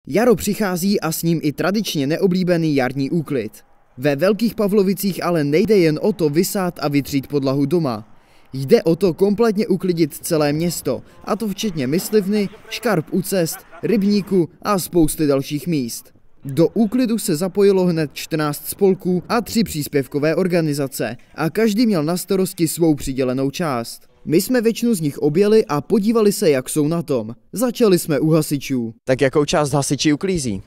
Jaro přichází a s ním i tradičně neoblíbený jarní úklid. Ve Velkých Pavlovicích ale nejde jen o to vysát a vytřít podlahu doma. Jde o to kompletně uklidit celé město, a to včetně myslivny, škarp u cest, rybníku a spousty dalších míst. Do úklidu se zapojilo hned 14 spolků a 3 příspěvkové organizace a každý měl na starosti svou přidělenou část. My jsme většinu z nich objeli a podívali se, jak jsou na tom. Začali jsme u hasičů. Tak jakou část hasiči uklízí?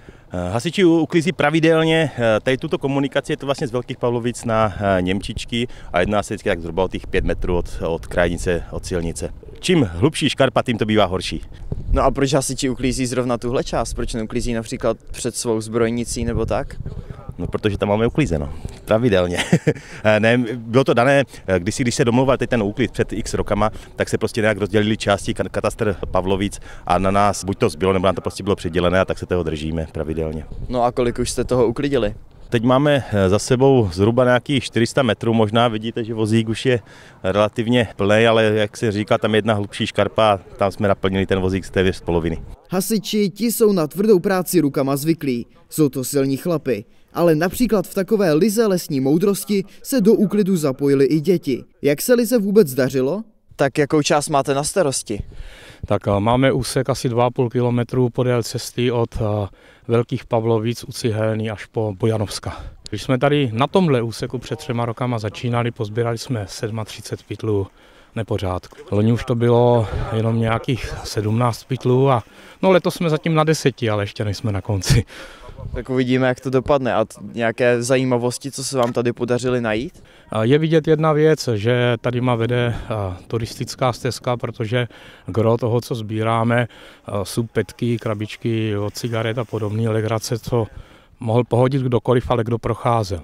Hasiči uklízí pravidelně tady tuto komunikaci, je to vlastně z Velkých Pavlovic na Němčičky a jedná se vždycky tak zhruba o těch 5 metrů od krajnice, od silnice. Čím hlubší škarpa, tím to bývá horší. No a proč hasiči uklízí zrovna tuhle část? Proč neuklízí například před svou zbrojnicí nebo tak? No, protože tam máme uklízeno, pravidelně. Ne, bylo to dané, když se domlouval ten úklid před x rokama, tak se prostě nějak rozdělili části katastr Pavlovic a na nás buď to zbylo, nebo nám to prostě bylo přidělené a tak se toho držíme pravidelně. No a kolik už jste toho uklidili? Teď máme za sebou zhruba nějakých 400 metrů, možná vidíte, že vozík už je relativně plný, ale jak se říká, tam je jedna hlubší škarpa, tam jsme naplnili ten vozík z téměř z poloviny. Hasiči, ti jsou na tvrdou práci rukama zvyklí, jsou to silní chlapi. Ale například v takové lize lesní moudrosti se do úklidu zapojili i děti. Jak se lize vůbec dařilo? Tak jakou část máte na starosti? Tak máme úsek asi 2,5 kilometru podél cesty od Velkých Pavlovic u Cihelny až po Bojanovska. Když jsme tady na tomhle úseku před 3 rokama začínali, pozbírali jsme 37 pytlů nepořádku. Loni už to bylo jenom nějakých 17 pytlů a no letos jsme zatím na 10, ale ještě nejsme na konci. Tak uvidíme, jak to dopadne. A nějaké zajímavosti, co se vám tady podařili najít? Je vidět jedna věc, že tady vede turistická stezka, protože gro toho, co sbíráme, jsou petky, krabičky od cigaret a podobné legrace, co mohl pohodit kdokoliv, ale kdo procházel.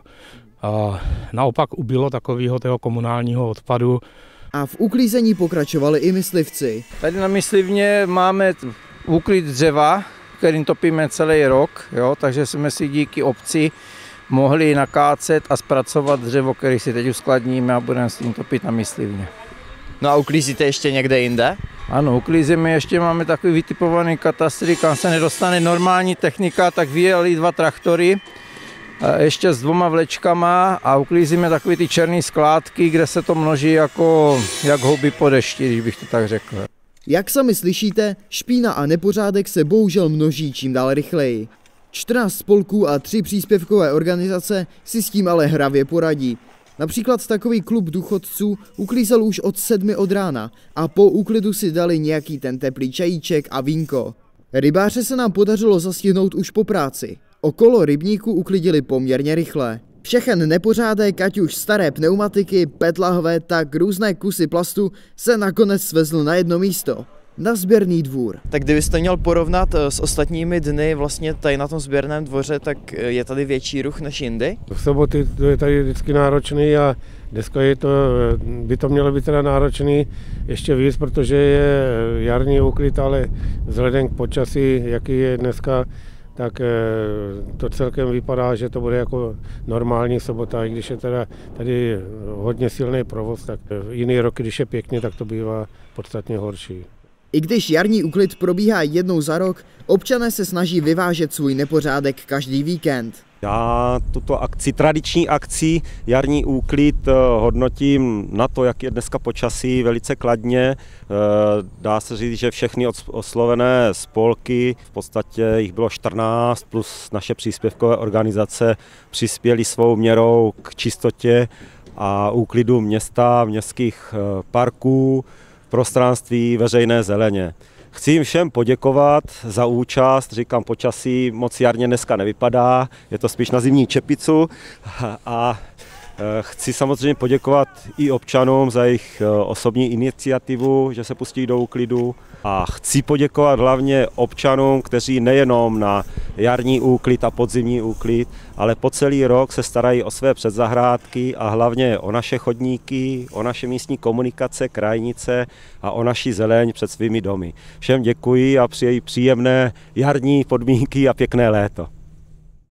Naopak ubylo takového toho komunálního odpadu. A v uklízení pokračovali i myslivci. Tady na myslivně máme úklid dřeva, kterým topíme celý rok, jo, takže jsme si díky obci mohli nakácet a zpracovat dřevo, který si teď uskladníme a budeme s tím topit na myslivně. No a uklízíte ještě někde jinde? Ano, uklízíme, ještě máme takový vytipovaný katastry, kam se nedostane normální technika, tak vyjeli 2 traktory, ještě s 2 vlečkama a uklízíme takové ty černé skládky, kde se to množí jako jak houby po dešti, když bych to tak řekl. Jak sami slyšíte, špína a nepořádek se bohužel množí čím dál rychleji. 14 spolků a 3 příspěvkové organizace si s tím ale hravě poradí. Například takový klub důchodců uklízel už od 7 od rána a po úklidu si dali nějaký ten teplý čajíček a vínko. Rybáře se nám podařilo zastihnout už po práci. Okolo rybníku uklidili poměrně rychle. Všechen nepořádek, ať už staré pneumatiky, PET lahve, tak různé kusy plastu se nakonec svezl na jedno místo. Na sběrný dvůr. Tak kdybyste měl porovnat s ostatními dny vlastně tady na tom sběrném dvoře, tak je tady větší ruch než jindy? V soboty to je tady vždycky náročný a dneska by to mělo být teda náročný ještě víc, protože je jarní úklid, ale vzhledem k počasí, jaký je dneska, tak to celkem vypadá, že to bude jako normální sobota, i když je teda tady hodně silný provoz, tak jiný roky, když je pěkně, tak to bývá podstatně horší. I když jarní úklid probíhá jednou za rok, občané se snaží vyvážet svůj nepořádek každý víkend. Já tuto akci, tradiční akci jarní úklid hodnotím na to, jak je dneska počasí, velice kladně. Dá se říct, že všechny oslovené spolky, v podstatě jich bylo 14, plus naše příspěvkové organizace přispěly svou měrou k čistotě a úklidu města, městských parků, prostranství veřejné zeleně. Chci jim všem poděkovat za účast, říkám, počasí moc jarně dneska nevypadá, je to spíš na zimní čepicu a chci samozřejmě poděkovat i občanům za jejich osobní iniciativu, že se pustí do úklidu a chci poděkovat hlavně občanům, kteří nejenom na jarní úklid a podzimní úklid, ale po celý rok se starají o své předzahrádky a hlavně o naše chodníky, o naše místní komunikace, krajnice a o naši zeleň před svými domy. Všem děkuji a přeji příjemné jarní podmínky a pěkné léto.